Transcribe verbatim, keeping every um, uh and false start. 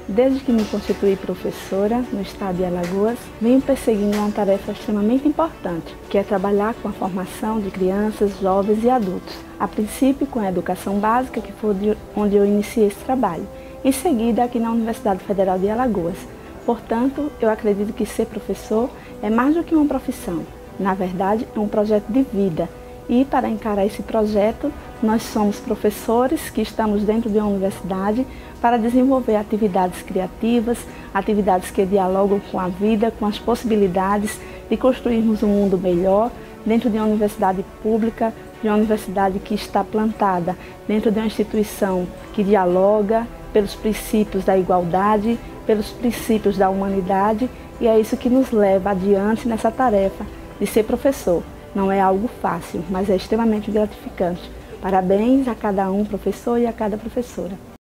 Desde que me constituí professora no estado de Alagoas, venho perseguindo uma tarefa extremamente importante, que é trabalhar com a formação de crianças, jovens e adultos. A princípio com a educação básica, que foi onde eu iniciei esse trabalho. Em seguida, aqui na Universidade Federal de Alagoas. Portanto, eu acredito que ser professor é mais do que uma profissão. Na verdade, é um projeto de vida. E para encarar esse projeto, nós somos professores que estamos dentro de uma universidade para desenvolver atividades criativas, atividades que dialogam com a vida, com as possibilidades de construirmos um mundo melhor dentro de uma universidade pública, de uma universidade que está plantada dentro de uma instituição que dialoga pelos princípios da igualdade, pelos princípios da humanidade, e é isso que nos leva adiante nessa tarefa de ser professor. Não é algo fácil, mas é extremamente gratificante. Parabéns a cada um professor e a cada professora.